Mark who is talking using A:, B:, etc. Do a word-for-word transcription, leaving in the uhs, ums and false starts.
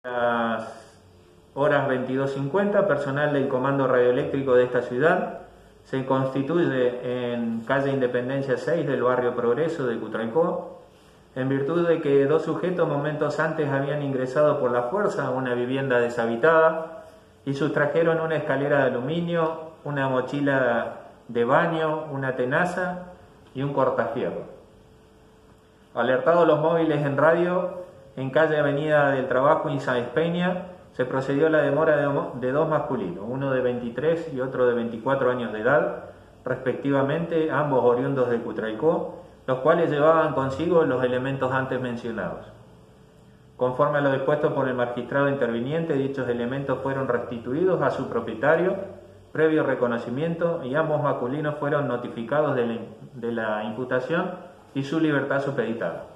A: A las horas veintidós cincuenta, personal del Comando Radioeléctrico de esta ciudad se constituye en calle Independencia seis del barrio Progreso de Cutralcó, en virtud de que dos sujetos momentos antes habían ingresado por la fuerza a una vivienda deshabitada y sustrajeron una escalera de aluminio, una mochila de baño, una tenaza y un cortafierro. Alertados los móviles en radio, en calle Avenida del Trabajo y Sáenz Peña, se procedió a la demora de, de dos masculinos, uno de veintitrés y otro de veinticuatro años de edad, respectivamente, ambos oriundos de Cutralcó, los cuales llevaban consigo los elementos antes mencionados. Conforme a lo dispuesto por el magistrado interviniente, dichos elementos fueron restituidos a su propietario, previo reconocimiento, y ambos masculinos fueron notificados de la, de la imputación y su libertad supeditada.